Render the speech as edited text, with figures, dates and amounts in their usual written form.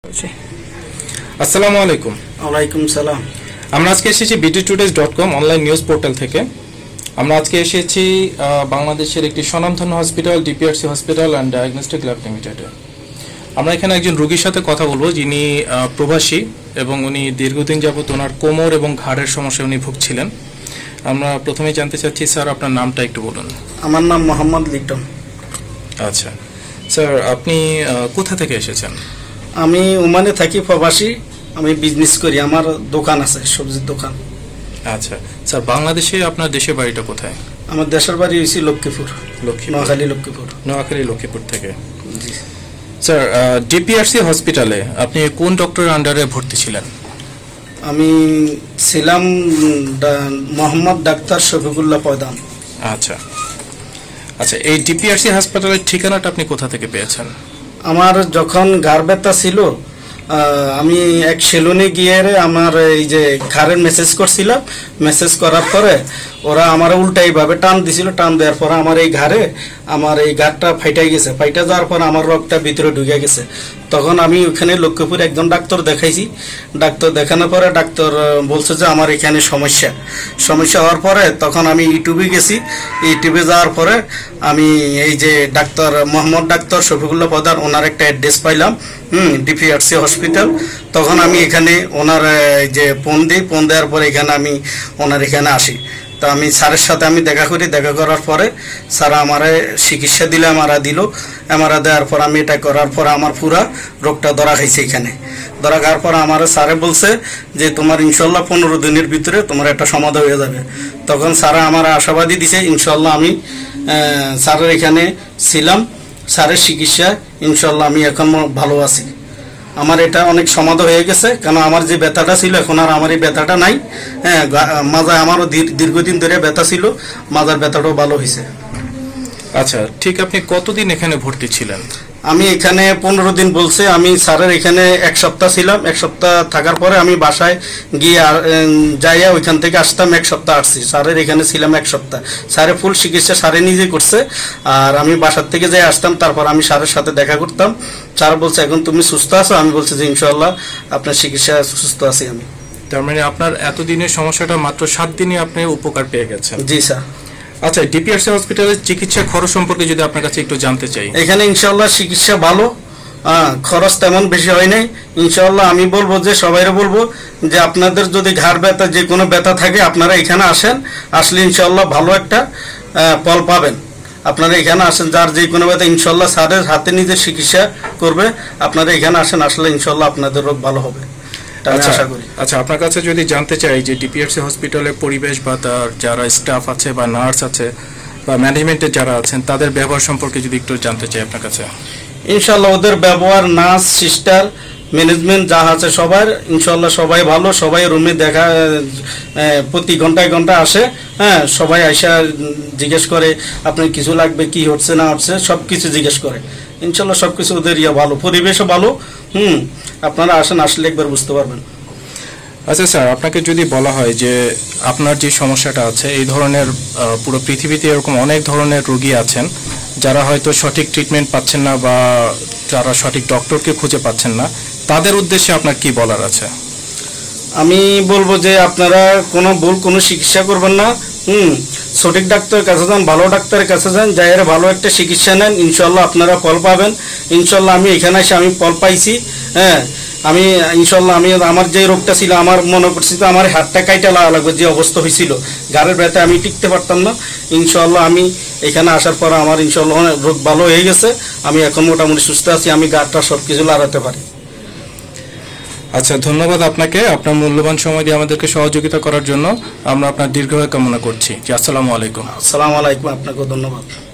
আসসালামু আলাইকুম। ওয়ালাইকুম সালাম। আমরা আজকে এসেছি bdtodays.com অনলাইন নিউজ পোর্টাল থেকে। আমরা আজকে এসেছি বাংলাদেশের একটি স্বনামধন্য hospital DPRC hospital and diagnostic lab লিমিটেডে। আমরা এখানে একজন রোগীর সাথে কথা বলবো যিনি প্রবাসী এবং উনি দীর্ঘদিন যাবত ওনার কোমর এবং ঘাড়ের সমস্যায় উনি ভুগছিলেন। আমরা প্রথমেই জানতে চাচ্ছি স্যার আপনার নামটা একটু বলুন। আমার নাম মোহাম্মদ লিটন। আচ্ছা স্যার, আপনি কোথা থেকে এসেছেন? আমি ওমানে থাকি, প্রবাসী। আমি বিজনেস করি, আমার দোকান আছে, সবজির দোকান। আচ্ছা স্যার, বাংলাদেশে আপনার দেশের বাড়িটা কোথায়? আমার দেশের বাড়ি হয়েছে লক্ষ্মীপুর, নোয়াখালী লক্ষ্মীপুর থেকে। স্যার, ডিপিআরসি হসপিটালে আপনি কোন ডক্টরের আন্ডারে ভর্তি ছিলেন? আমি ছিলাম মোহাম্মদ ডাক্তার শফিকুল্লাহ প্রধান। আচ্ছা আচ্ছা, এই ডিপিআরসি হাসপাতালের ঠিকানাটা আপনি কোথা থেকে পেয়েছেন? আমার যখন ঘাড় ব্যথা ছিল, আমি এক সেলুনে গিয়ে আমার এই যে ঘাড়ের মেসেজ করছিলাম। মেসেজ করার পরে ওরা আমার উল্টা এইভাবে টান দিছিল। টান দেওয়ার পরে আমার এই ঘাড়টা ফাইটাই গেছে। ফাইটা যাওয়ার পর আমার রক্তটা ভিতরে ঢুকে গেছে। তখন আমি ওখানে লক্ষ্মীপুর একজন ডাক্তার দেখাইছি। ডাক্তার দেখানোর পরে ডাক্তার বলছে যে আমার এখানে সমস্যা হওয়ার পরে তখন আমি ইউটিউবে গেছি। ইউটিউবে যাওয়ার পরে আমি এই যে ডাক্তার মোহাম্মদ ডাক্তার শফিকুল্লাহ প্রধান ওনার একটা অ্যাড্রেস পাইলাম, ডিপিআরসি হসপিটাল। তখন আমি এখানে ওনার যে ফোন দেওয়ার পরে এখানে আমি ওনার এখানে আসি। তো আমি স্যারের সাথে আমি দেখা করার পরে স্যার আমারে চিকিৎসা দিল, এমআরআই দেওয়ার পর আমি এটা করার পর আমার পুরা রোগটা ধরা খাইছে। এখানে ধরা খাওয়ার পর আমার স্যারে বলছে যে তোমার ইনশাল্লাহ 15 দিনের ভিতরে তোমার একটা সমাধান হয়ে যাবে। তখন স্যারা আমার আশাবাদী দিছে ইনশাল্লাহ। আমি স্যারের এখানে ছিলাম, স্যারের চিকিৎসা ইনশাল্লাহ আমি এখন ভালো আছি। আমার এটা অনেক সমাধান হয়ে গেছে, কারণ আমার যে ব্যথাটা ছিল এখন আর আমার এই ব্যথাটা নাই। হ্যাঁ, মাজায় আমারও দীর্ঘদিন ধরে ব্যথা ছিল, মাজার ব্যথাটাও ভালো হয়েছে। আচ্ছা ঠিক, আপনি কতদিন এখানে ভর্তি ছিলেন? আমি এখানে 15 দিন বলছে। আমি স্যারের এখানে 1 সপ্তাহ ছিলাম। 1 সপ্তাহ থাকার পরে আমি বাসায় গিয়ে যাইয়া ওইখান থেকে আসতাম। 1 সপ্তাহ আসছি, স্যারের এখানে ছিলাম 1 সপ্তাহ। স্যারে ফুল চিকিৎসা স্যারে নিজে করছে, আর আমি বাসার থেকে যাই আসতাম। তারপর আমি স্যারের সাথে দেখা করতাম। স্যার বলছে এখন তুমি সুস্থ আছো? আমি বলছি যে ইনশাল্লাহ আপনার চিকিৎসা সুস্থ আছি আমি। তার মানে আপনার এতদিনের সমস্যাটা মাত্র 7 দিনে আপনি উপকার পেয়ে গেছেন? জি স্যার। আচ্ছা, ডিপিআরসি হসপিটালের চিকিৎসা খরচ সম্পর্কে যদি আপনার কাছে একটু জানতে চাই। এখানে ইনশাল্লাহ চিকিৎসা ভালো, খরচ তেমন বেশি হয় নাই। ইনশাল্লাহ আমি বলবো যে সবাইরে বলবো যে আপনাদের যদি ঘাড় ব্যথা যে কোনো ব্যথা থাকে আপনারা এখানে আসলে ইনশাল্লাহ ভালো একটা ফল পাবেন। আপনারা এখানে আসেন, যার যে কোনো ব্যথা ইনশাল্লাহ স্যারের হাতে নিজে চিকিৎসা করবে। আপনারা এখানে আসলে ইনশাল্লাহ আপনাদের রোগ ভালো হবে। আচ্ছা, আপনার কাছে যদি জানতে চাই যে ডিপিআরসি হসপিটালের পরিবেশ বা তার যারা স্টাফ আছে বা নার্স আছে বা ম্যানেজমেন্টের যারা আছেন তাদের ব্যবহার সম্পর্কে যদি একটু জানতে চাই আপনার কাছে। ইনশাল্লাহ ওদের ব্যবহার, নার্স, সিস্টার, ম্যানেজমেন্ট যা আছে সবার ইনশাল্লাহ সবাই ভালো। সবাই রুমে দেখা প্রতি ঘন্টায় আসে। হ্যাঁ, সবাই আইসা জিজ্ঞেস করে আপনার কিছু লাগবে, কি হচ্ছে না হচ্ছে সব কিছু জিজ্ঞেস করে। ইনশাল্লাহ সবকিছু ওদের ভালো, পরিবেশও ভালো। আপনারা আসলে একবার বুঝতে পারবেন। আচ্ছা স্যার, আপনাকে যদি বলা হয় যে আপনার যে সমস্যাটা আছে এই ধরনের পুরো পৃথিবীতে এরকম অনেক ধরনের রোগী আছেন যারা হয়তো সঠিক ট্রিটমেন্ট পাচ্ছেন না বা যারা সঠিক ডক্টরকে খুঁজে পাচ্ছেন না, তাদের উদ্দেশ্যে আপনার কি বলার আছে? আমি বলবো যে আপনারা কোনো চিকিৎসা করবেন না। সঠিক ডাক্তারের কাছে যান, ভালো ডাক্তারের কাছে যান, যাই ভালো একটা চিকিৎসা নেন, ইনশাল্লাহ আপনারা ফল পাবেন। ইনশাল্লাহ আমি এখানে এসে আমি ফল পাইছি। হ্যাঁ, আমি ইনশাল্লাহ আমার যে রোগটা ছিল আমার মনে করছি তো আমার হাতটা কাইটা লাগবে, যে অবস্থা হয়েছিল ঘাড়ের ব্যথা আমি টিকতে পারতাম না। ইনশাল্লাহ আমি এখানে আসার পর আমার ইনশাল্লাহ রোগ ভালো হয়ে গেছে। আমি এখন মোটামুটি সুস্থ আছি, আমি ঘাড়টা সব কিছু লড়াতে পারি। আচ্ছা, ধন্যবাদ আপনাকে আপনার মূল্যবান সময় দিয়ে আমাদেরকে সহযোগিতা করার জন্য। আমরা আপনার দীর্ঘায়ু কামনা করছি। আসসালামু আলাইকুম। আসসালামু আলাইকুম, আপনাকেও ধন্যবাদ।